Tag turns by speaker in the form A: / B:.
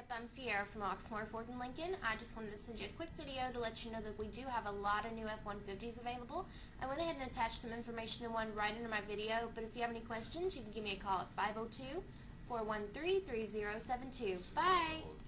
A: Yep, I'm Ciera from Oxmoor Ford Lincoln. I just wanted to send you a quick video to let you know that we do have a lot of new F-150s available. I went ahead and attached some information in one right into my video, but if you have any questions, you can give me a call at 502-413-3072. Bye!